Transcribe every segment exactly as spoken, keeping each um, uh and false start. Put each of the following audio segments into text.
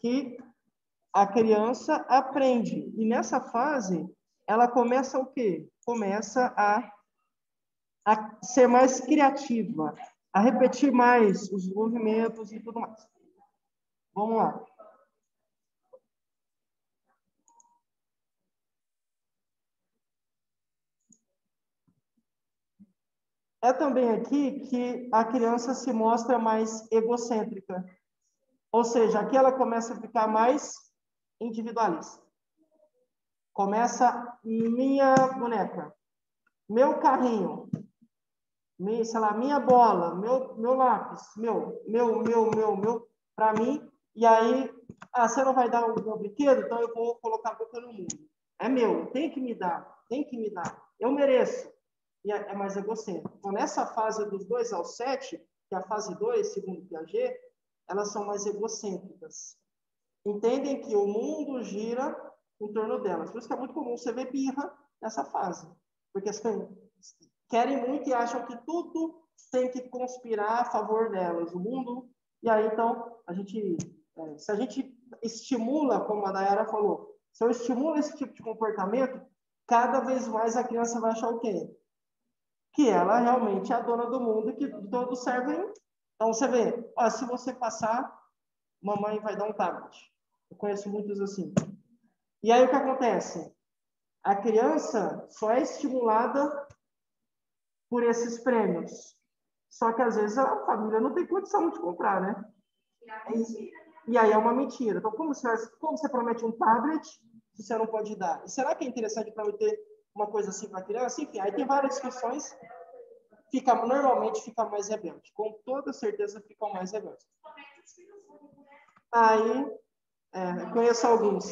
que a criança aprende. E nessa fase, ela começa o quê? Começa a, a ser mais criativa, a repetir mais os movimentos e tudo mais. Vamos lá. É também aqui que a criança se mostra mais egocêntrica. Ou seja, aqui ela começa a ficar mais individualista. Começa minha boneca, meu carrinho, minha, sei lá, minha bola, meu, meu lápis, meu, meu, meu, meu, meu, para mim. E aí, ah, você não vai dar o meu brinquedo? Então eu vou colocar a boca no mundo. É meu, tem que me dar, tem que me dar. Eu mereço. E é mais egocêntrico. Então, nessa fase dos dois aos sete, que é a fase dois, segundo Piaget, elas são mais egocêntricas. Entendem que o mundo gira em torno delas. Por isso que é muito comum você ver birra nessa fase. Porque assim, querem muito e acham que tudo tem que conspirar a favor delas. O mundo... E aí, então, a gente, é, se a gente estimula, como a Dayara falou, se eu estimulo esse tipo de comportamento, cada vez mais a criança vai achar o quê? Que ela realmente é a dona do mundo e que todos servem. Então, você vê, ó, se você passar, mamãe vai dar um tablet. Eu conheço muitos assim. E aí, o que acontece? A criança só é estimulada por esses prêmios. Só que, às vezes, a família não tem condição de comprar, né? E, e aí é uma mentira. Então, como você, como você promete um tablet se você não pode dar? E será que é interessante prometer uma coisa assim para a criança? Enfim, aí tem várias discussões. Fica, normalmente fica mais rebelde. Com toda certeza ficam mais rebeldes. Aí, é, eu conheço alguns.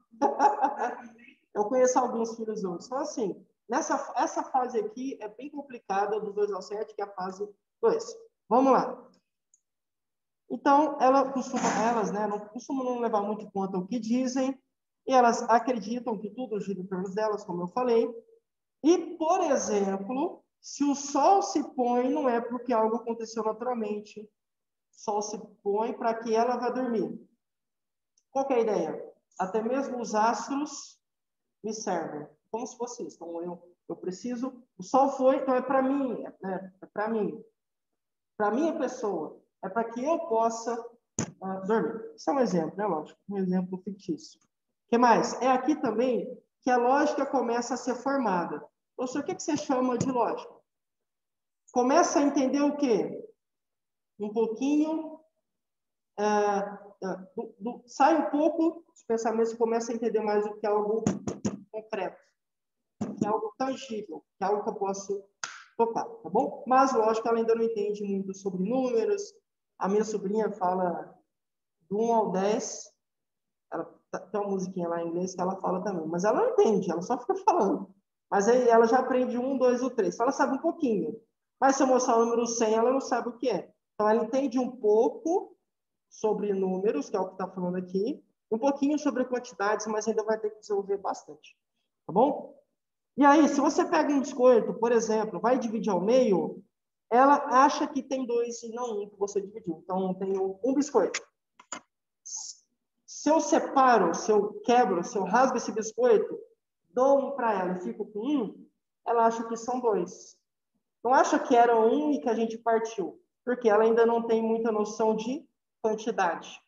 Eu conheço alguns filhos únicos. Então, assim, nessa, essa fase aqui é bem complicada, dos dois aos sete, que é a fase dois. Vamos lá. Então, ela costuma, elas né, não costumam não levar muito em conta o que dizem, e elas acreditam que tudo gira em torno delas, como eu falei. E, por exemplo, se o sol se põe, não é porque algo aconteceu naturalmente. O sol se põe para que ela vá dormir. Qual que é a ideia? Até mesmo os astros me servem. Como se fosse isso. Então, eu, eu preciso... O sol foi, então é para mim. É, é para mim. Para a minha pessoa. É para que eu possa uh, dormir. Isso é um exemplo, né? Lógico. Um exemplo fictício. O que mais? É aqui também que a lógica começa a ser formada. Professor, o que, que você chama de lógica? Começa a entender o quê? Um pouquinho... Uh, uh, do, do, sai um pouco dos pensamentos e começa a entender mais o que é algo concreto, que é algo tangível, que é algo que eu posso tocar, tá bom? Mas, lógico, ela ainda não entende muito sobre números. A minha sobrinha fala do um ao dez. Ela, tem uma musiquinha lá em inglês que ela fala também, mas ela não entende, ela só fica falando. Mas aí ela já aprende um, dois ou três. Então, ela sabe um pouquinho. Mas se eu mostrar o número cem, ela não sabe o que é. Então, ela entende um pouco sobre números, que é o que está falando aqui, um pouquinho sobre quantidades, mas ainda vai ter que desenvolver bastante. Tá bom? E aí, se você pega um biscoito, por exemplo, vai dividir ao meio, ela acha que tem dois e não um que você dividiu. Então, tem um, um biscoito. Se eu separo, se eu quebro, se eu rasgo esse biscoito, dou um para ela e fico com um, ela acha que são dois. Não acha que era um e que a gente partiu, porque ela ainda não tem muita noção de quantidade.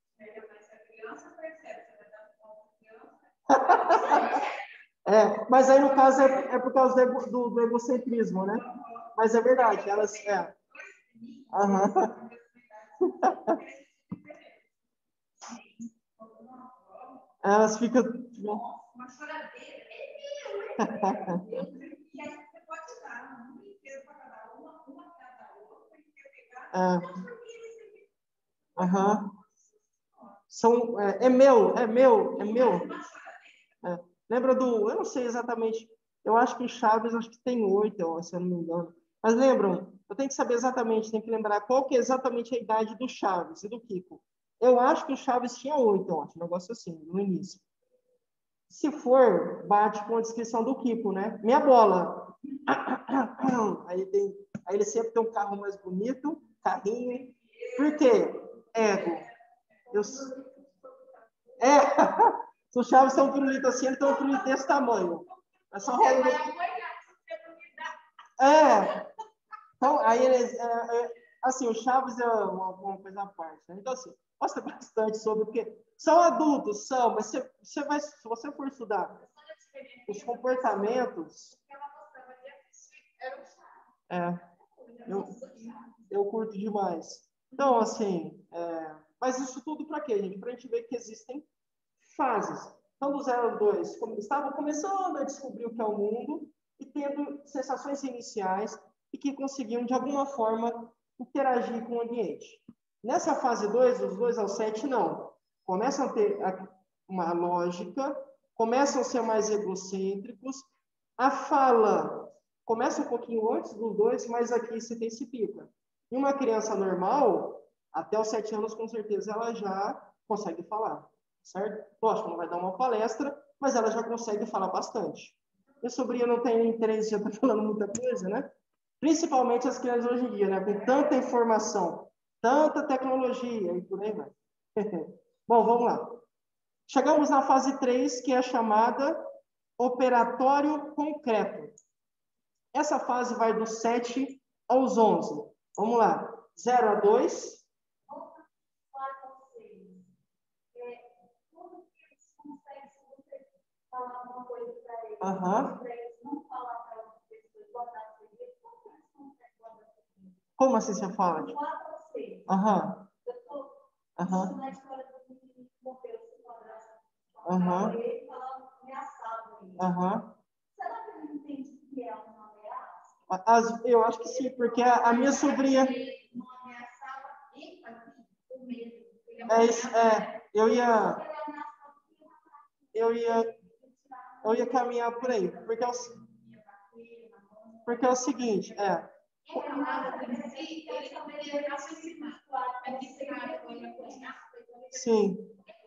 É, mas aí, no caso, é, é por causa do, ego, do, do egocentrismo, né? Mas é verdade, elas... É. Uhum. Elas ficam... Uma choradeira. É meu, né? E aí você pode dar um brinquedo para cada uma, uma para cada outra, e pegar... Aham. São, é, é meu, é meu, é meu. É. Lembra do... Eu não sei exatamente... Eu acho que o Chaves, acho que tem oito, se eu não me engano. Mas lembram? Eu tenho que saber exatamente, tem que lembrar qual que é exatamente a idade do Chaves e do Kiko. Eu acho que o Chaves tinha oito, eu acho, um negócio assim, no início. Se for, bate com a descrição do Kiko, né? Minha bola. Aí, tem, aí ele sempre tem um carro mais bonito, carrinho. Por quê? Ego. Eu, É, se o Chaves tem um pirulito assim, ele tem um pirulito desse tamanho. É só rolar. É. Então, aí eles. É, é, assim, o Chaves é uma, uma coisa à parte. Né? Então, assim, mostra bastante sobre, porque são adultos, são, mas você, você vai, se você for estudar os comportamentos. É, eu, eu curto demais. Então, assim, é, mas isso tudo para quê, gente? Para a gente ver que existem fases. Então, do zero ao dois, estavam começando a descobrir o que é o mundo e tendo sensações iniciais e que conseguiam, de alguma forma, interagir com o ambiente. Nessa fase dois, dos dois ao sete, não. Começam a ter uma lógica, começam a ser mais egocêntricos, a fala começa um pouquinho antes dos dois, mas aqui se intensifica. Em uma criança normal, até os sete anos, com certeza, ela já consegue falar, certo? Lógico, não vai dar uma palestra, mas ela já consegue falar bastante. Minha sobrinha não tem interesse, já está falando muita coisa, né? Principalmente as crianças hoje em dia, né? Com tanta informação, tanta tecnologia e por aí vai. Bom, vamos lá. Chegamos na fase três, que é a chamada operatório concreto. Essa fase vai do sete aos onze. Vamos lá. zero a dois. Aham. Como assim você fala? Aham. Aham. Aham. Aham. As, eu acho que sim, porque a, a minha sobrinha. É isso, é. Eu ia. Eu ia. Eu ia caminhar por aí. Porque é o, porque é o seguinte, é. Sim.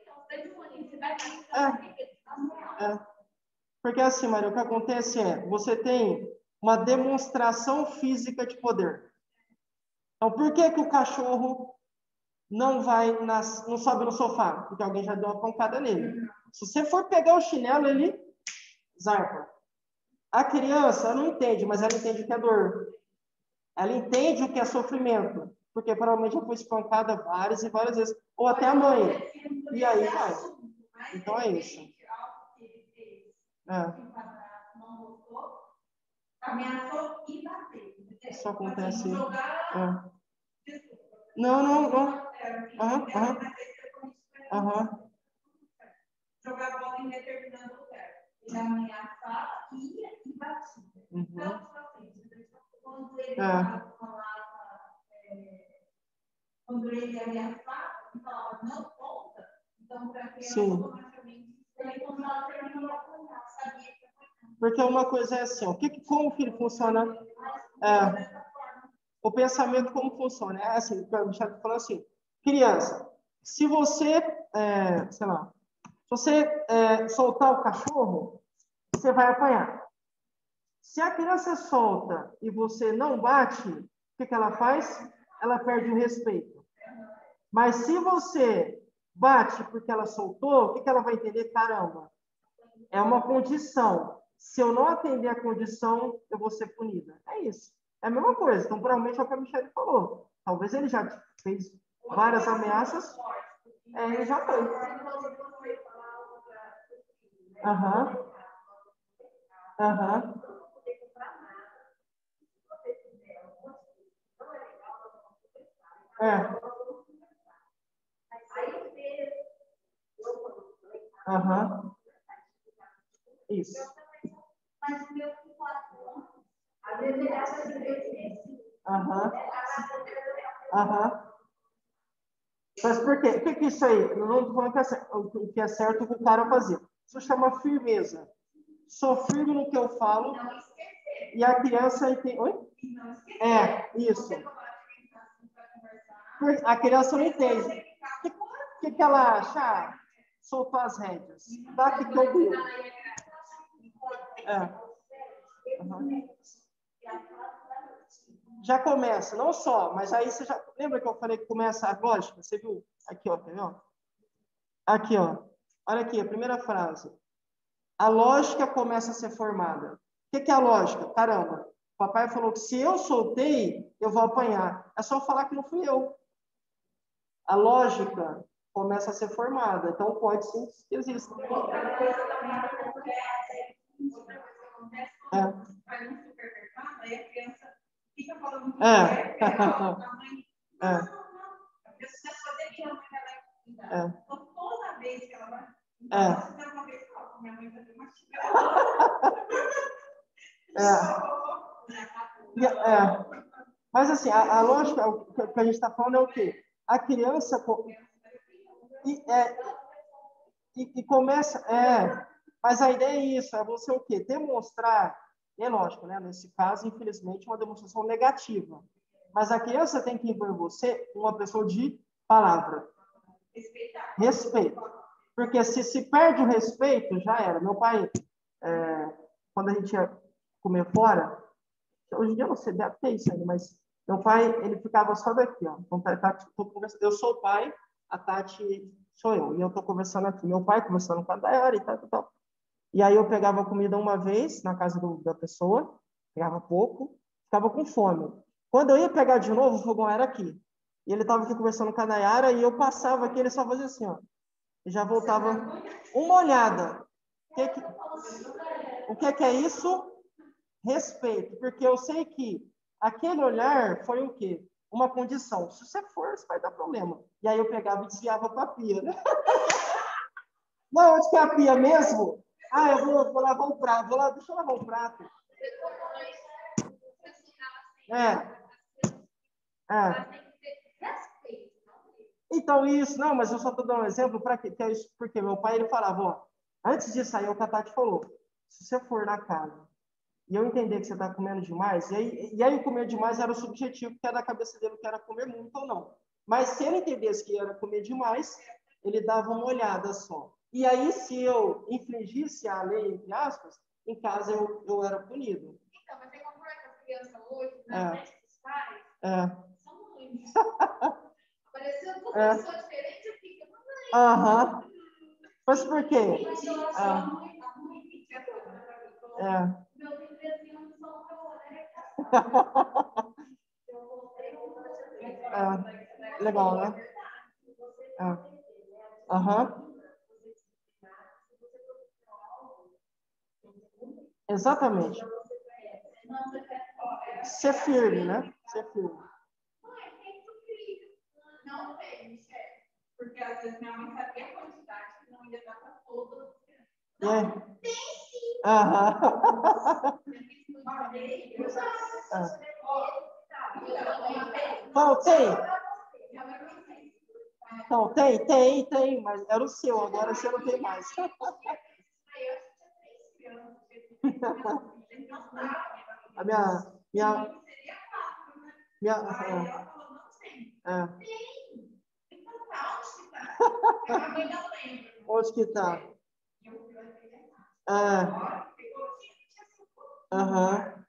É. É. Porque assim, Maria, o que acontece é, você tem uma demonstração física de poder. Então, por que que o cachorro não vai, nas, não sobe no sofá? Porque alguém já deu uma pancada nele. Se você for pegar o chinelo, ele zarpa. A criança não entende, mas ela entende o que é dor. Ela entende o que é sofrimento. Porque provavelmente já foi espancada várias e várias vezes. Ou até a mãe. E aí vai. Então é isso. É. Isso acontece. É. Não, não, não. Aham, aham. Aham. Jogar bola em determinado lugar. Ele ameaçava, ia e batia. Uhum. Então, quando ele falava, quando ele ameaçava, ele falava, não conta. Então, para que automaticamente ele contava terminou a apanhar, sabia que apanhava. Porque uma coisa é assim, o que, como que ele funciona? É, o pensamento como funciona? É assim, o Michel falou assim, criança, se você, é, sei lá, se você é, soltar o cachorro, você vai apanhar. Se a criança solta e você não bate, o que, que ela faz? Ela perde o respeito. Mas se você bate porque ela soltou, o que, que ela vai entender? Caramba, é uma condição. Se eu não atender a condição, eu vou ser punida. É isso. É a mesma coisa. Então, provavelmente é o que a Michelle falou. Talvez ele já fez várias ameaças. É, ele já foi. Aham. Aham. É. Aham. Isso. Aham. Aham. Mas por quê? O que é isso aí? Não estou falando que é certo, o que é certo o que o cara fazia. Isso chama firmeza. Sou firme no que eu falo e a criança entende. Oi? É, isso. A criança não entende. O que, que ela acha? Ah, soltou as rédeas. Dá que que eu vi. É. Uhum. Já começa, não só, mas aí você já. Lembra que eu falei que começa a lógica? Você viu? Aqui, ó, tá vendo? Aqui, ó. Olha aqui, a primeira frase. A lógica começa a ser formada. O que, que é a lógica? Caramba, o papai falou que se eu soltei, eu vou apanhar. É só falar que não fui eu. A lógica começa a ser formada. Então, pode sim que exista. É. É. É. É. Toda vez que ela vai. É. Uma vez só, minha mãe vai ter uma é. É. Mas assim, a, a lógica, o que a gente está falando é o quê? A criança e, é, e, e começa. É, mas a ideia é isso, é você o quê? Demonstrar, é lógico, né? Nesse caso, infelizmente, uma demonstração negativa. Mas a criança tem que impor você uma pessoa de palavra. Respeito. Porque se se perde o respeito, já era. Meu pai, é, quando a gente ia comer fora, hoje em dia eu não sei, deve ter isso ainda, mas meu pai, ele ficava só daqui, ó. Então, tá, tá, tô conversando, eu sou o pai, a Tati sou eu, e eu tô conversando aqui. Meu pai conversando com a Dayara e tal, tal, tal. E aí eu pegava comida uma vez na casa do, da pessoa, pegava pouco, ficava com fome. Quando eu ia pegar de novo, o fogão era aqui. E ele estava aqui conversando com a Nayara e eu passava aqui, ele só fazia assim, ó. E já voltava uma olhada. O que, que, o que, que é isso? Respeito. Porque eu sei que aquele olhar foi o quê? Uma condição. Se você for, isso vai dar problema. E aí eu pegava e desviava para a pia, né? Não, onde que é a pia mesmo? Ah, eu vou, vou lavar o prato. Vou lá, deixa eu lavar o prato. É. É. Então, isso, não, mas eu só estou dando um exemplo para que, que é isso, porque meu pai, ele falava, ó, antes de sair, o que a Tati falou, se você for na casa e eu entender que você está comendo demais, e aí, e aí o comer demais era o subjetivo, que era da cabeça dele, que era comer muito ou não. Mas se ele entendesse que era comer demais, ele dava uma olhada só. E aí, se eu infringisse a lei, entre aspas, em casa eu, eu era punido. Então, mas tem como é que as crianças hoje, na frente dos pais, são ruins. Parecendo uma é. pessoa diferente, fica. Aham. Mas por quê? Ah. É. É. Legal, né? É. Aham. Exatamente. Ser firme, né? Ser firme. Não tem, porque às vezes minha mãe sabia a quantidade que não ia dar para todas. Não, tem sim. Aham. Não, tem. Não, tem, tem, tem, mas era o seu, agora você não tem mais. A minha, minha, minha, é, é. Onde que tá? É. Aham.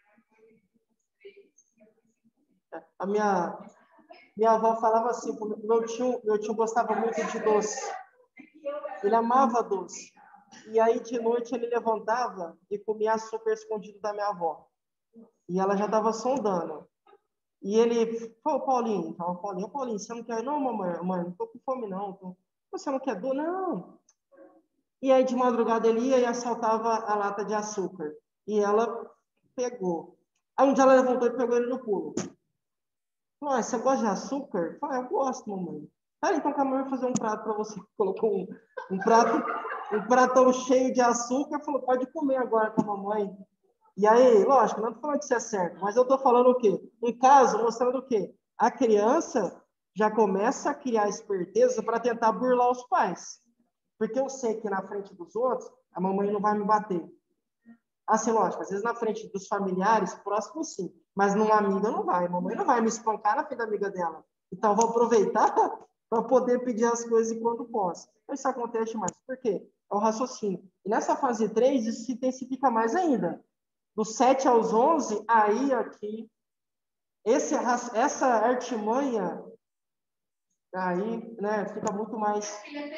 A minha, minha avó falava assim, meu tio, meu tio gostava muito de doce. Ele amava doce. E aí, de noite, ele levantava e comia açúcar escondido da minha avó. E ela já estava sondando. E ele falou, Paulinho, falou, Paulinho, Paulinho, você não quer? Não, mamãe, mãe, não tô com fome, não. Tô... Você não quer doce? Não. E aí, de madrugada, ele ia e assaltava a lata de açúcar. E ela pegou. Aí, um dia ela levantou e pegou ele no pulo. Falou, ah, você gosta de açúcar? Eu falei, eu gosto, mamãe. Ah, então a mãe vai fazer um prato para você. Colocou um, um prato, um pratão cheio de açúcar. Falou, pode comer agora com a mamãe. E aí, lógico, não estou falando que isso é certo, mas eu estou falando o quê? Um caso mostrando o quê? A criança já começa a criar esperteza para tentar burlar os pais. Porque eu sei que na frente dos outros, a mamãe não vai me bater. Assim, lógico, às vezes na frente dos familiares, próximos sim, mas numa amiga não vai. A mamãe não vai me espancar na frente da amiga dela. Então, eu vou aproveitar para poder pedir as coisas quando posso. Isso acontece mais. Por quê? É o raciocínio. E nessa fase três, isso se intensifica mais ainda. Dos sete aos onze, aí aqui, esse, essa artimanha Aí, né, fica muito mais...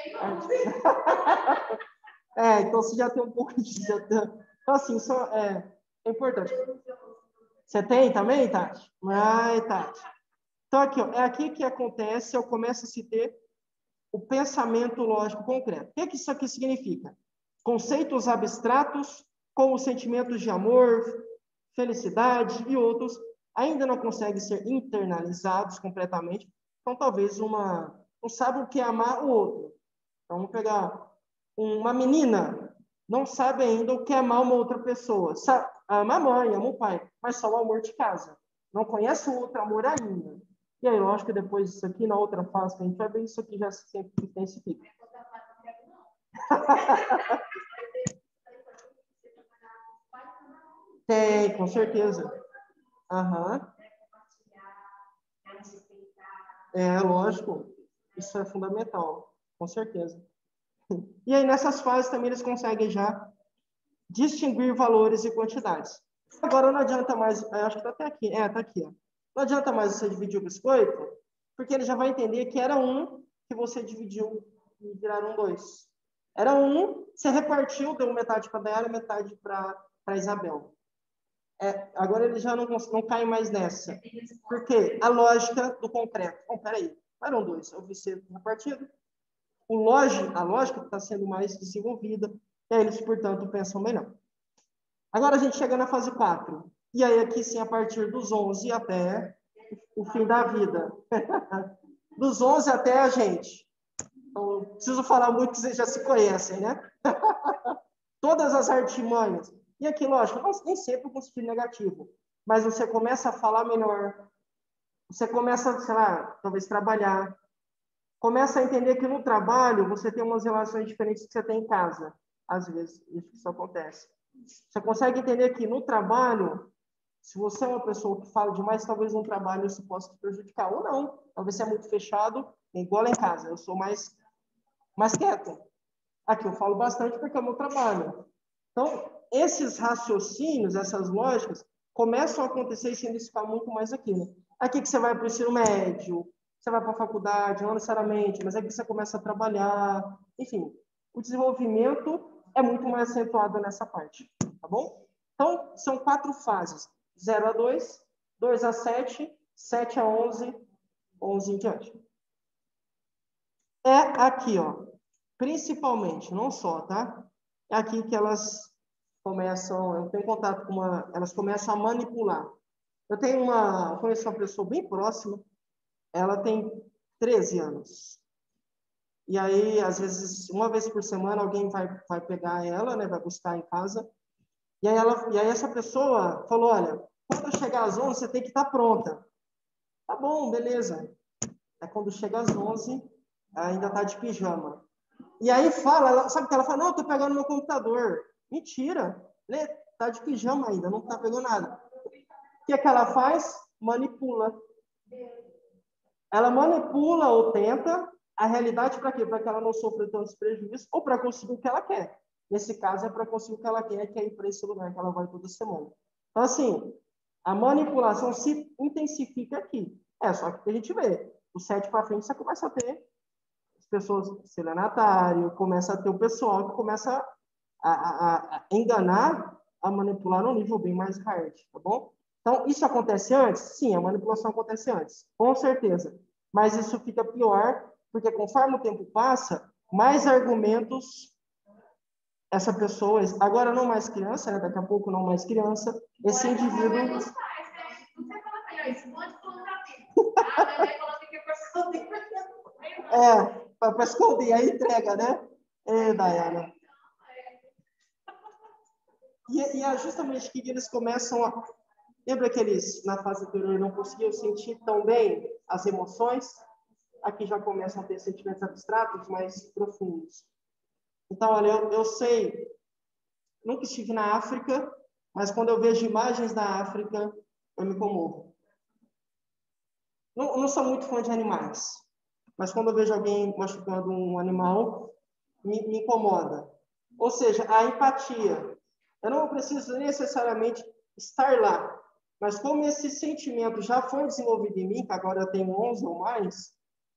É, então você já tem um pouco de... Já tem... Então, assim, só, é, é importante. Você tem também, Tati? Ai, Tati. Então, aqui, ó, é aqui que acontece, eu começo a se ter o pensamento lógico concreto. O que, é que isso aqui significa? Conceitos abstratos, como sentimentos de amor, felicidade e outros, ainda não conseguem ser internalizados completamente. Então, talvez uma... Não sabe o que é amar o outro. Então, vamos pegar uma menina, não sabe ainda o que é amar uma outra pessoa. Sabe, ama a mãe, ama o pai, mas só o amor de casa. Não conhece o outro amor ainda. E aí, lógico que depois disso aqui, na outra fase que a gente vai ver, isso aqui já se intensifica. Tem, com certeza. Aham. É, lógico. Isso é fundamental, com certeza. E aí, nessas fases também eles conseguem já distinguir valores e quantidades. Agora não adianta mais, acho que está até aqui, é, está aqui, ó. Não adianta mais você dividir o biscoito, porque ele já vai entender que era um que você dividiu e viraram dois. Era um, você repartiu, deu metade para a Dayara, metade para a Isabel. É, agora ele já não, não cai mais nessa. Porque a lógica do concreto. Bom, peraí, eram dois, eu vi ser repartido. O lógico, a lógica está sendo mais desenvolvida, e aí eles, portanto, pensam melhor. Agora a gente chega na fase quatro. E aí aqui sim, a partir dos onze até o fim da vida. Dos onze até a gente. Então, não preciso falar muito, que vocês já se conhecem, né? Todas as artimanhas. E aqui, lógico, não, nem sempre com sentido negativo. Mas você começa a falar melhor. Você começa, sei lá, talvez trabalhar. Começa a entender que no trabalho você tem umas relações diferentes que você tem em casa. Às vezes, isso acontece. Você consegue entender que no trabalho, se você é uma pessoa que fala demais, talvez no trabalho isso possa te prejudicar. Ou não. Talvez você é muito fechado, igual lá em casa. Eu sou mais, mais quieto. Aqui eu falo bastante porque é o meu trabalho. Então, esses raciocínios, essas lógicas, começam a acontecer e se intensificar muito mais aqui. Né? Aqui que você vai para o ensino médio, você vai para a faculdade, não necessariamente, mas aqui você começa a trabalhar. Enfim, o desenvolvimento é muito mais acentuado nessa parte. Tá bom? Então, são quatro fases. zero a dois, dois a sete, sete a onze, onze em diante. É aqui, ó. Principalmente, não só, tá? É aqui que elas começam, eu tenho contato com uma, elas começam a manipular. Eu tenho uma, eu conheço uma pessoa bem próxima, ela tem treze anos. E aí, às vezes, uma vez por semana, alguém vai, vai pegar ela, né, vai buscar em casa. E aí, ela, e aí essa pessoa falou, olha, quando eu chegar às onze, você tem que estar pronta. Tá bom, beleza. É quando chega às onze, ainda tá de pijama. E aí fala, ela, sabe o que ela fala? Não, eu tô pegando meu computador. Mentira. Ele tá de pijama ainda, não tá pegando nada. O que é que ela faz? Manipula. Ela manipula ou tenta a realidade para quê? Para que ela não sofra tantos prejuízos ou para conseguir o que ela quer. Nesse caso, é para conseguir o que ela quer, que é ir para esse lugar que ela vai toda semana. Então, assim, a manipulação se intensifica aqui. É só que a gente vê. Do sete para frente, você começa a ter as pessoas estelionatário, começa a ter o pessoal que começa a, a, a enganar, a manipular num nível bem mais hard, tá bom? Então, isso acontece antes? Sim, a manipulação acontece antes, com certeza. Mas isso fica pior, porque conforme o tempo passa, mais argumentos essa pessoa, agora não mais criança, né? Daqui a pouco não mais criança, esse indivíduo... É, para esconder a entrega, né? É, Dayana. E, e é justamente que eles começam a... Lembra que eles, na fase anterior, não conseguiam sentir tão bem as emoções? Aqui já começam a ter sentimentos abstratos mais profundos. Então, olha, eu, eu sei, nunca estive na África, mas quando eu vejo imagens da África, eu me comovo. Não, não sou muito fã de animais, mas quando eu vejo alguém machucando um animal, me, me incomoda. Ou seja, a empatia. Eu não preciso necessariamente estar lá, mas como esse sentimento já foi desenvolvido em mim, que agora eu tenho onze ou mais,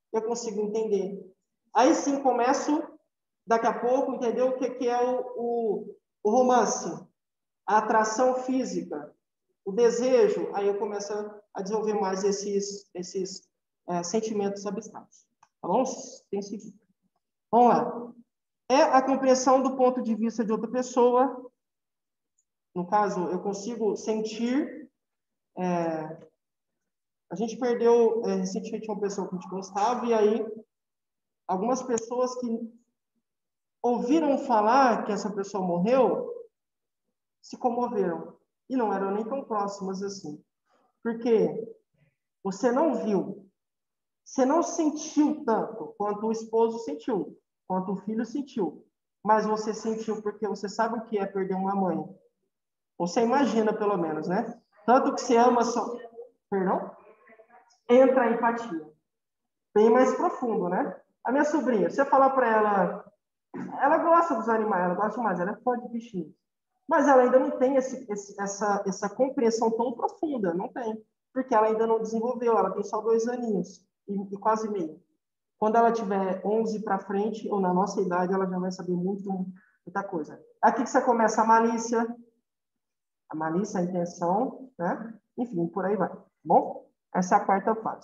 eu consigo entender. Aí sim começo, daqui a pouco, entender o que, que é o, o, o romance, a atração física, o desejo. Aí eu começo a desenvolver mais esses, esses é, sentimentos abstratos. Tá bom? Tem seguido. Vamos lá. É a compreensão do ponto de vista de outra pessoa. No caso, eu consigo sentir. É, a gente perdeu é, recentemente uma pessoa que a gente gostava, e aí algumas pessoas que ouviram falar que essa pessoa morreu se comoveram. E não eram nem tão próximas assim. Porque você não viu, você não sentiu tanto quanto o esposo sentiu, quanto o filho sentiu. Mas você sentiu porque você sabe o que é perder uma mãe. Você imagina, pelo menos, né? Tanto que você ama só... Perdão? Entra a empatia. Bem mais profundo, né? A minha sobrinha, se você falar para ela... Ela gosta dos animais, ela gosta mais, ela é fã de bichinhos. Mas ela ainda não tem esse, esse, essa, essa compreensão tão profunda, não tem. Porque ela ainda não desenvolveu, ela tem só dois aninhos e, e quase meio. Quando ela tiver onze para frente, ou na nossa idade, ela já vai saber muito, muita coisa. Aqui que você começa a malícia, a malícia, a intenção, né? Enfim, por aí vai. Tá bom? Essa é a quarta fase.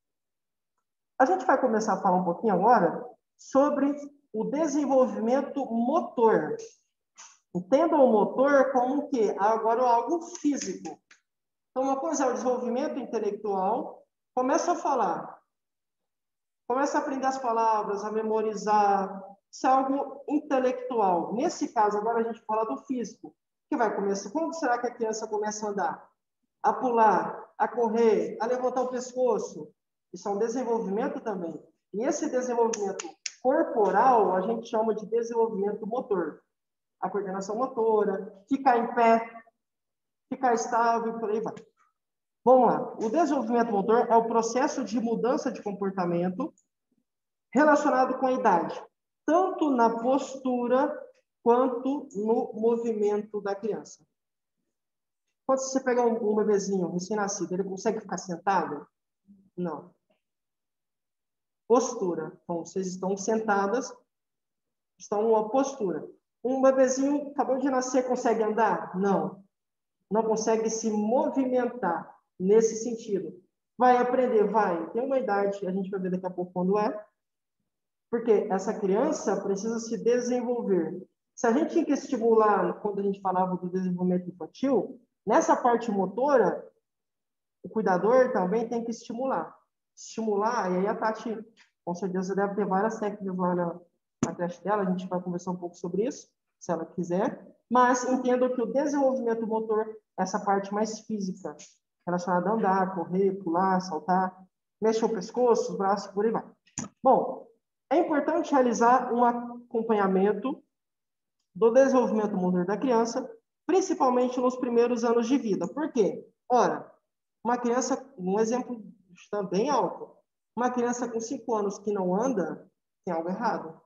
A gente vai começar a falar um pouquinho agora sobre o desenvolvimento motor. Entendam o motor como que agora algo físico. Então, uma coisa é o desenvolvimento intelectual. Começa a falar. Começa a aprender as palavras, a memorizar. Isso é algo intelectual. Nesse caso, agora a gente fala do físico. Que vai começar. Como será que a criança começa a andar? A pular, a correr, a levantar o pescoço. Isso é um desenvolvimento também. E esse desenvolvimento corporal a gente chama de desenvolvimento motor. A coordenação motora, ficar em pé, ficar estável e por aí vai. Vamos lá. O desenvolvimento motor é o processo de mudança de comportamento relacionado com a idade, tanto na postura quanto no movimento da criança. Quando você pegar um, um bebezinho recém-nascido, ele consegue ficar sentado? Não. Postura. Então, vocês estão sentadas, estão numa postura. Um bebezinho acabou de nascer, consegue andar? Não. Não consegue se movimentar nesse sentido. Vai aprender? Vai. Tem uma idade, a gente vai ver daqui a pouco quando é, porque essa criança precisa se desenvolver. Se a gente tinha que estimular, quando a gente falava do desenvolvimento infantil, nessa parte motora, o cuidador também tem que estimular. Estimular, e aí a Tati, com certeza, deve ter várias técnicas lá na, na creche dela, a gente vai conversar um pouco sobre isso, se ela quiser, mas entendo que o desenvolvimento motor, essa parte mais física, relacionada a andar, correr, pular, saltar, mexer o pescoço, os braços, por aí vai. Bom, é importante realizar um acompanhamento do desenvolvimento motor da criança, principalmente nos primeiros anos de vida. Por quê? Ora, uma criança, um exemplo está bem alto, uma criança com cinco anos que não anda, tem algo errado.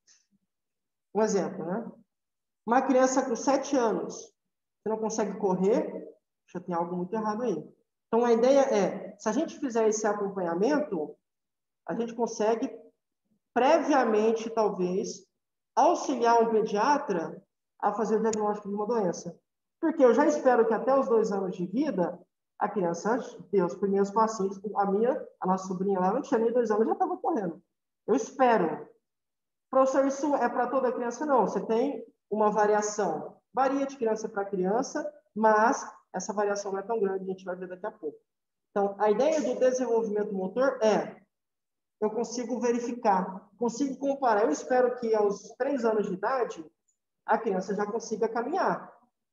Um exemplo, né? Uma criança com sete anos que não consegue correr, já tem algo muito errado aí. Então, a ideia é, se a gente fizer esse acompanhamento, a gente consegue, previamente, talvez, auxiliar um pediatra a fazer o diagnóstico de uma doença. Porque eu já espero que até os dois anos de vida, a criança dê os primeiros passinhos. A minha, a nossa sobrinha lá, não tinha nem dois anos, já estava correndo. Eu espero. Professor, isso é para toda criança? Não. Você tem uma variação. Varia de criança para criança, mas essa variação não é tão grande, a gente vai ver daqui a pouco. Então, a ideia do desenvolvimento motor é, eu consigo verificar, consigo comparar. Eu espero que aos três anos de idade, a criança já consiga caminhar.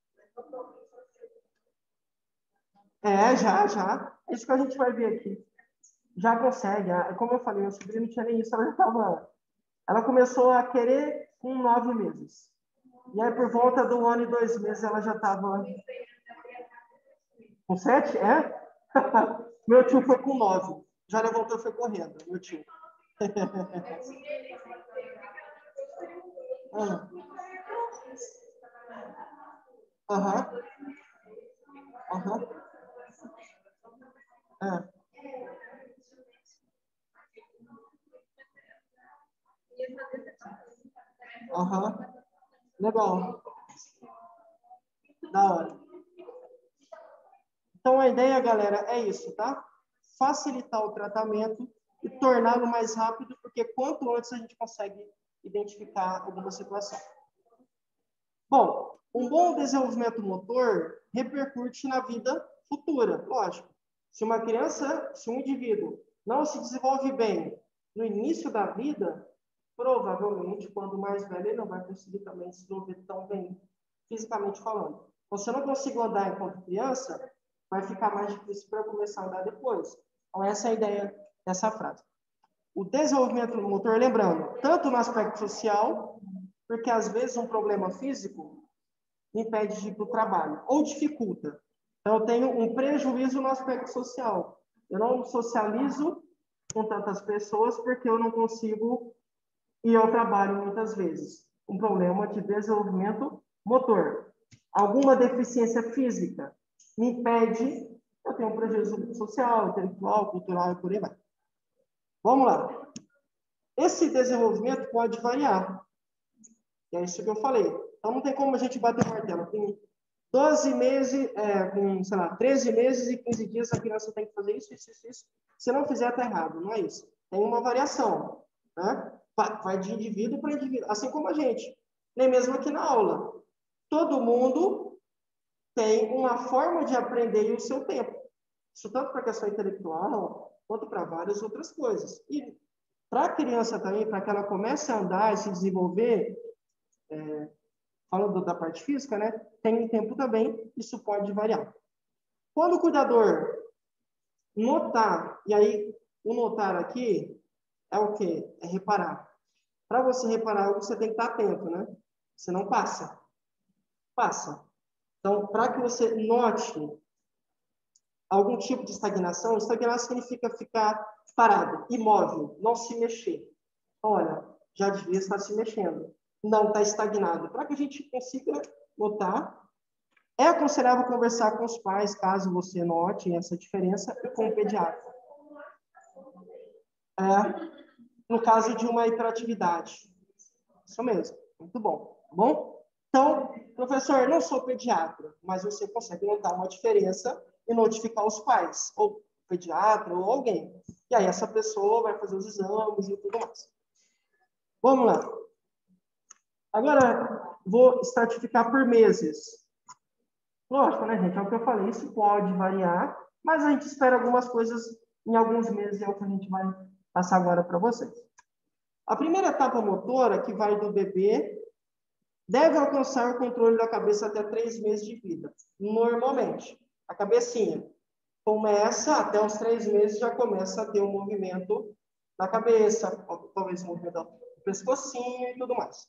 É, já, já. É isso que a gente vai ver aqui. Já consegue. Como eu falei, meu sobrinho não tinha nem isso, ela já estava... Ela começou a querer com nove meses. E aí, por volta do ano e dois meses, ela já estava... Com sete? É? Meu tio foi com nove. Já levantou e foi correndo, meu tio. Aham. Aham. Aham. É. Aham. Legal. Da hora. Então, a ideia, galera, é isso, tá? Facilitar o tratamento e torná-lo mais rápido, porque quanto antes a gente consegue identificar alguma situação. Bom, um bom desenvolvimento motor repercute na vida futura, lógico. Se uma criança, se um indivíduo não se desenvolve bem no início da vida, provavelmente, quando mais velho, ele não vai conseguir também se desenvolver tão bem, fisicamente falando. Então, se eu não consigo andar enquanto criança, vai ficar mais difícil para eu começar a andar depois. Então, essa é a ideia dessa frase. O desenvolvimento motor, lembrando, tanto no aspecto social, porque às vezes um problema físico me impede de ir para o trabalho, ou dificulta. Então, eu tenho um prejuízo no aspecto social. Eu não socializo com tantas pessoas porque eu não consigo ir ao trabalho muitas vezes. Um problema de desenvolvimento motor. Alguma deficiência física me impede, eu tenho um prejuízo social, intelectual, cultural e por aí vai. Vamos lá. Esse desenvolvimento pode variar. É isso que eu falei. Então, não tem como a gente bater o martelo. Com doze meses, é, com, sei lá, treze meses e quinze dias, a criança tem que fazer isso, isso, isso, isso. Se não fizer, está errado. Não é isso. Tem uma variação, né? Vai de indivíduo para indivíduo. Assim como a gente. Nem mesmo aqui na aula. Todo mundo tem uma forma de aprender e o seu tempo. Isso tanto para a questão intelectual, quanto para várias outras coisas. E para a criança também, para que ela comece a andar e se desenvolver, é, falando da parte física, né? Tem um tempo também, isso pode variar. Quando o cuidador notar, e aí o notar aqui é o quê? É reparar. Para você reparar algo, você tem que estar atento, né? Você não passa. Passa. Então, para que você note algum tipo de estagnação, estagnar significa ficar parado, imóvel, não se mexer. Olha, já devia estar se mexendo. Não está estagnado. Para que a gente consiga notar, é aconselhável conversar com os pais, caso você note essa diferença, e com o pediatra. É, no caso de uma hiperatividade. Isso mesmo. Muito bom. Tá bom? Então, professor, não sou pediatra, mas você consegue notar uma diferença e notificar os pais, ou pediatra, ou alguém. E aí essa pessoa vai fazer os exames e tudo mais. Vamos lá. Agora, vou estratificar por meses. Lógico, né, gente? É o que eu falei, isso pode variar, mas a gente espera algumas coisas em alguns meses, é o que a gente vai passar agora para vocês. A primeira etapa motora, que vai do bebê, deve alcançar o controle da cabeça até três meses de vida. Normalmente, a cabecinha começa, até os três meses, já começa a ter um movimento da cabeça, talvez um movimento do pescocinho e tudo mais.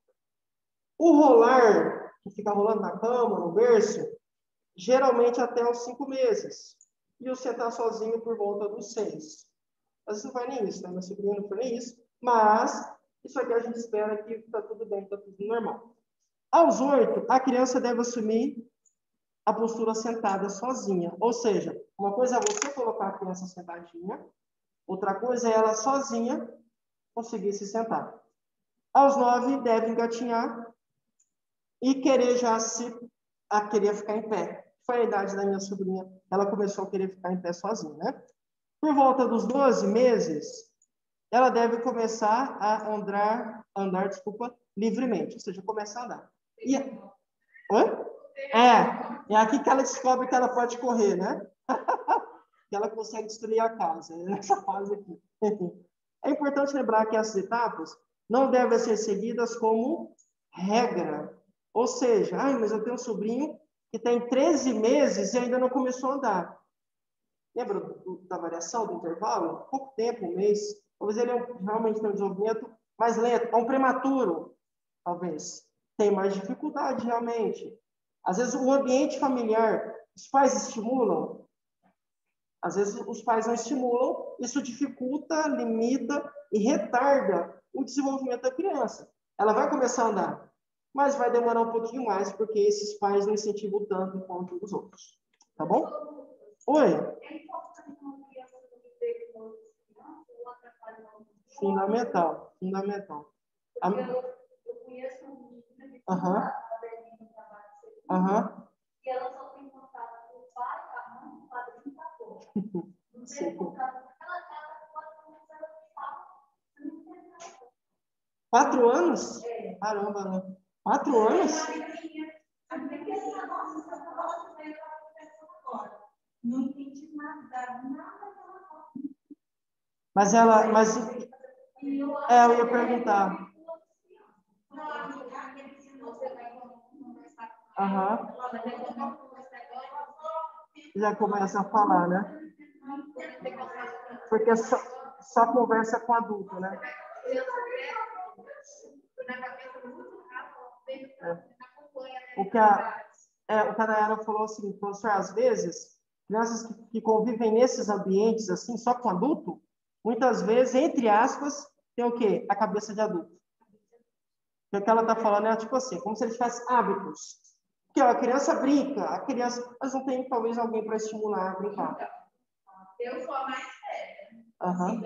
O rolar, que fica rolando na cama, no berço, geralmente até os cinco meses. E o sentar sozinho por volta dos seis. Às vezes não vai nem isso, né? Meu sobrinho não foi nem isso. Mas isso aqui a gente espera que está tudo bem, está tudo normal. Aos oito, a criança deve assumir a postura sentada sozinha. Ou seja, uma coisa é você colocar a criança sentadinha, outra coisa é ela sozinha conseguir se sentar. Aos nove, deve engatinhar e querer já se a querer ficar em pé. Foi a idade da minha sobrinha, ela começou a querer ficar em pé sozinha, né? Por volta dos doze meses, ela deve começar a andar, andar, desculpa, livremente, ou seja, começar a andar. E, oi? É, é aqui que ela descobre que ela pode correr, né? Que ela consegue destruir a casa, é nessa fase aqui. É importante lembrar que essas etapas não devem ser seguidas como regra. Ou seja, ah, mas eu tenho um sobrinho que tem treze meses e ainda não começou a andar. Lembra do, da variação do intervalo? Pouco tempo, um mês. Talvez ele realmente tenha um desenvolvimento mais lento. É um prematuro, talvez. Tem mais dificuldade, realmente. Às vezes, o ambiente familiar, os pais estimulam. Às vezes, os pais não estimulam. Isso dificulta, limita e retarda o desenvolvimento da criança. Ela vai começar a andar, mas vai demorar um pouquinho mais, porque esses pais não incentivam tanto quanto os outros. Tá bom? Oi? Fundamental, fundamental. A... Aham. Aham. E ela só tem contato com o pai, a mãe, o padrinho e a avó. Não tem contato com ela, ela pode começar. Quatro anos? É. Caramba, né? Quatro anos? Não entendi nada, nada. Mas ela, mas é, eu ia perguntar. Aham. Já começa a falar, né? Porque só, só conversa com adulto, né? É. O que a, é, o que a Nayara falou assim, professor, às vezes, crianças que, que convivem nesses ambientes, assim, só com adulto, muitas vezes, entre aspas, tem o quê? A cabeça de adulto. O que ela está falando é, tipo assim, como se ele tivesse hábitos. Porque ó, a criança brinca, a criança, mas não tem, talvez, alguém para estimular a brincar. Eu sou a mais séria. Aham.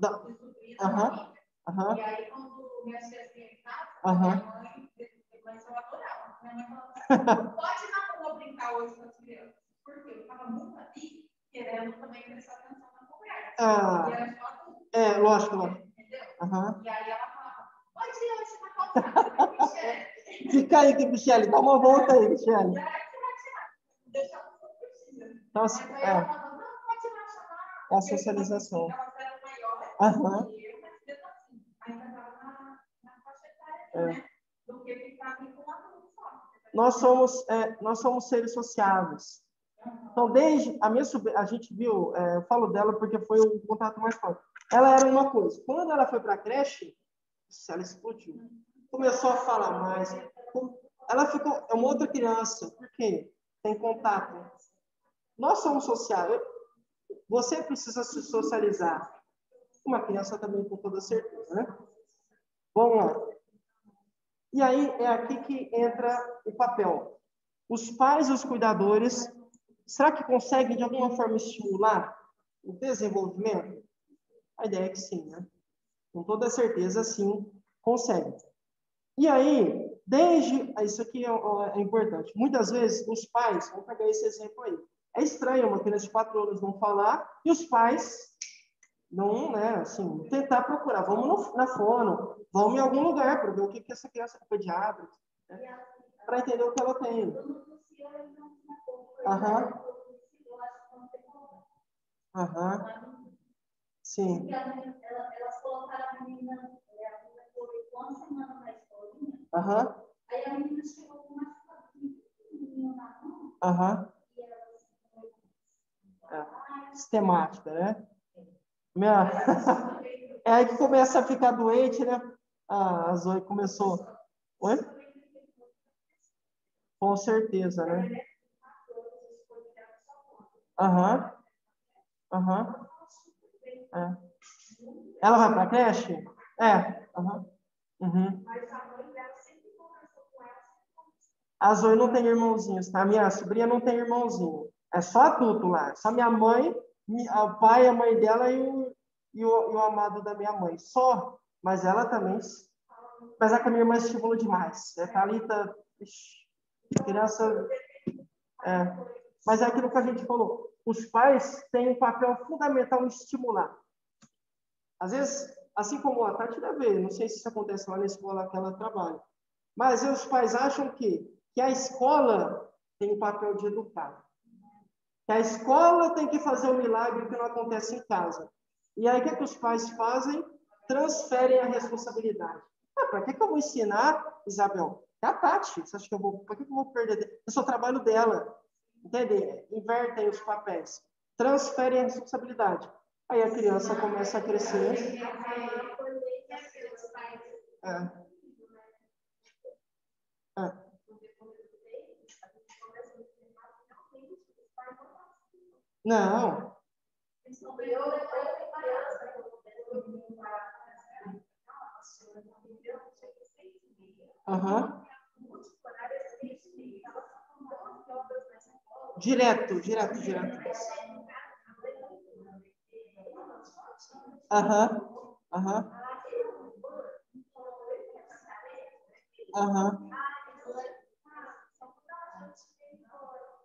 Aham. Aham. E aí, quando minhas filhas vêm em casa, Aham. minha mãe, depois eu adorava. Minha mãe falava assim, pode ir na rua brincar hoje com as crianças. Porque eu estava muito ali, querendo também prestar atenção na conversa. Ah, e era só adulto. É, lógico, lógico. Entendeu? Aham. E aí ela falava, pode ir hoje na calçada, Michele. Fica aí, que Michele, dá uma volta aí, Michele. E aí, você vai tirar. Deixa um pouco precisa. Nossa, Mas aí é. ela falava, não, pode ir lá chamar. É a socialização. Elas eram maiores Aham. que eu, mas mesmo assim, ainda estava na, na faixa etária, É. né? Do que ficar com um adulto só. Nós somos, é, nós somos seres sociáveis. Então, desde a minha sobrinha, a gente viu, é, eu falo dela porque foi o contato mais forte. Ela era uma coisa. Quando ela foi para a creche, ela explodiu. Começou a falar mais. Ela ficou, é uma outra criança. Por quê? Tem contato. Nós somos sociáveis. Você precisa se socializar. Uma criança também, com toda certeza, né? Vamos lá. E aí é aqui que entra o papel. Os pais e os cuidadores, será que conseguem de alguma forma estimular o desenvolvimento? A ideia é que sim, né? Com toda certeza, sim, consegue. E aí, desde... Isso aqui é, é importante. Muitas vezes, os pais... Vamos pegar esse exemplo aí. É estranho uma criança de quatro anos não falar e os pais não, né, assim, tentar procurar. Vamos no, na fono, vamos em algum lugar para ver o que, que essa criança é pediatra, né? Para entender o que ela tem. Aham. Aham. Sim. Elas colocaram a menina, a menina foi uma semana na escolinha. Aham. Aí a menina chegou com uma menina na mão. Aham. E ela é. Sistemática, né? Minha... É aí que começa a ficar doente, né? Ah, a Zoe começou. Oi? Com certeza, né? Aham. Aham. É. Ela vai para a creche? É. Aham. Uhum. A Zoe não tem irmãozinhos, tá? Minha sobrinha não tem irmãozinho. É só adulto lá. Só minha mãe, o pai, a mãe dela e o, e o, e o amado da minha mãe. Só. Mas ela também... Apesar que a minha irmã estimula demais. É, Thalita... Criança... É. Mas é aquilo que a gente falou. Os pais têm um papel fundamental em estimular. Às vezes, assim como a Tati deve ver, não sei se isso acontece lá na escola que ela trabalha, mas os pais acham que, que a escola tem o papel de educar. Que a escola tem que fazer o milagre que não acontece em casa. E aí, o que, é que os pais fazem? Transferem a responsabilidade. Ah, para que, que eu vou ensinar, Isabel? É a Tati. Você acha que eu vou... Por que, que eu vou perder? Eu sou o trabalho dela. Entende? Invertem os papéis. Transferem a responsabilidade. Aí a criança começa a crescer. É. É. Não. Aham. Direto, direto, direto. Aham. Aham. Aham.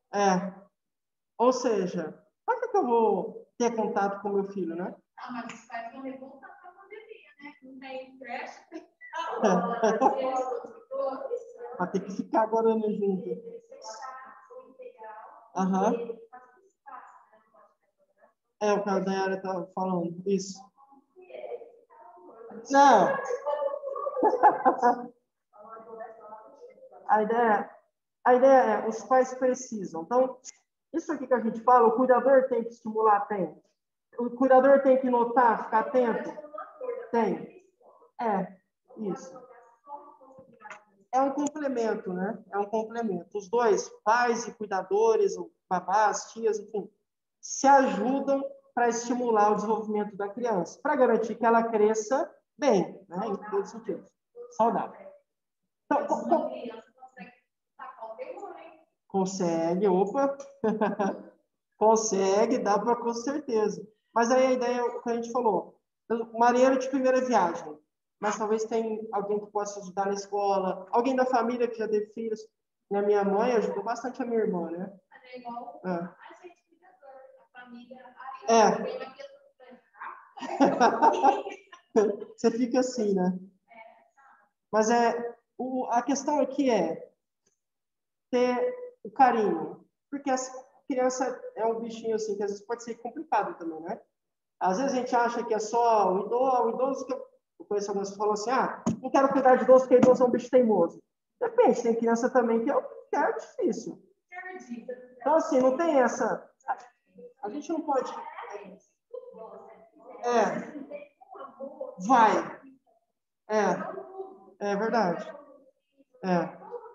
É. Ou seja, para que, que eu vou ter contato com meu filho, né? Ah, mas os pais vão revoltar com a pandemia, né? Não tem creche. Vai ter que ficar agora no junto. Aham. É, o que a Dayara está falando. Isso. Não. A ideia, a ideia é, os pais precisam. Então, isso aqui que a gente fala, o cuidador tem que estimular, tem. O cuidador tem que notar, ficar atento? Tem. É, isso. É um complemento, né? É um complemento. Os dois, pais e cuidadores, babás, tias, enfim, se ajudam para estimular o desenvolvimento da criança, para garantir que ela cresça bem, né? Em todos os sentidos. Saudável. Então, com... consegue, opa, consegue, dá para com certeza. Mas aí a ideia é o que a gente falou. Marinheiro de primeira viagem, mas talvez tenha alguém que possa ajudar na escola, alguém da família que já teve filhos. A minha mãe ajudou bastante a minha irmã, né? É. É. Você fica assim, né? Mas é, o, a questão aqui é ter o carinho. Porque a criança é um bichinho assim, que às vezes pode ser complicado também, né? Às vezes a gente acha que é só o idoso, o idoso que eu conheço algumas que falam assim, ah, não quero cuidar de idoso, porque idoso é um bicho teimoso. Depende, tem criança também que é, que é difícil. Então, assim, não tem essa... A gente não pode... É. Vai. É. É verdade. É.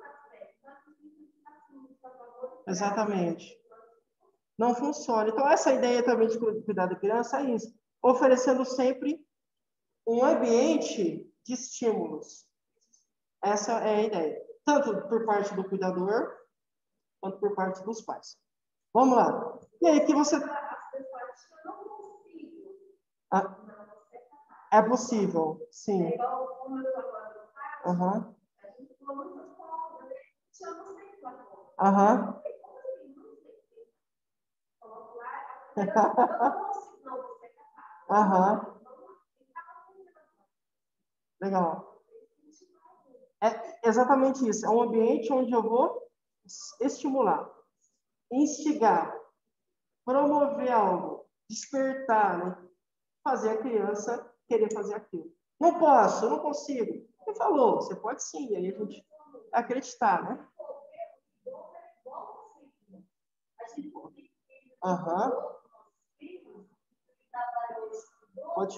Exatamente. Não funciona. Então, essa ideia também de cuidar da criança é isso. Oferecendo sempre um ambiente de estímulos. Essa é a ideia. Tanto por parte do cuidador, quanto por parte dos pais. Vamos lá. E aí, que você... Ah, é possível, sim. Aham. Aham. Aham. Legal. É exatamente isso. É um ambiente onde eu vou estimular, instigar, promover algo, despertar, né? Fazer a criança querer fazer aquilo. Não posso, não consigo. Você falou, você pode sim. Aí a gente acreditar, né? Aham. Pode.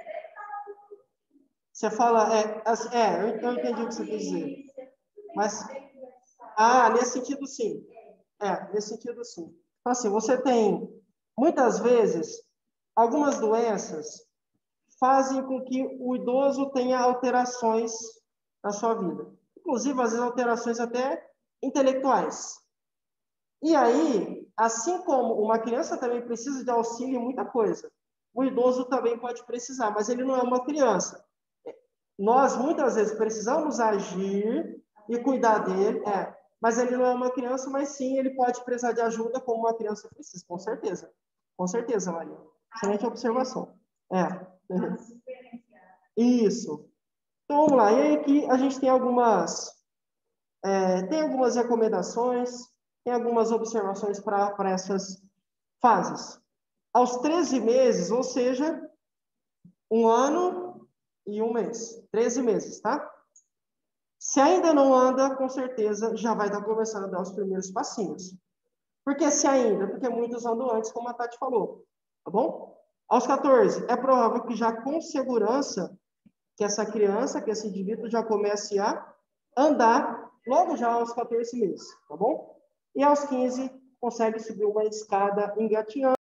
Você fala, é, é, eu entendi o que você quis dizer. Mas, ah, nesse sentido, sim. É, nesse sentido, sim. Então, assim, você tem, muitas vezes, algumas doenças fazem com que o idoso tenha alterações na sua vida. Inclusive, às vezes, alterações até intelectuais. E aí, assim como uma criança também precisa de auxílio em muita coisa, o idoso também pode precisar, mas ele não é uma criança. Nós, muitas vezes, precisamos agir e cuidar dele, é, mas ele não é uma criança, mas sim, ele pode precisar de ajuda como uma criança precisa, com certeza. Com certeza, Maria. Excelente observação. É. Isso. Então, vamos lá. E aí aqui a gente tem algumas, é, tem algumas recomendações, tem algumas observações para essas fases. Aos treze meses, ou seja, um ano e um mês. treze meses, tá? Se ainda não anda, com certeza já vai estar começando a dar os primeiros passinhos. Por que se ainda? Porque muitos andam antes, como a Tati falou. Tá bom? Aos quatorze, é provável que já com segurança que essa criança, que esse indivíduo já comece a andar logo já aos quatorze meses, tá bom? E aos quinze, consegue subir uma escada engatinhando.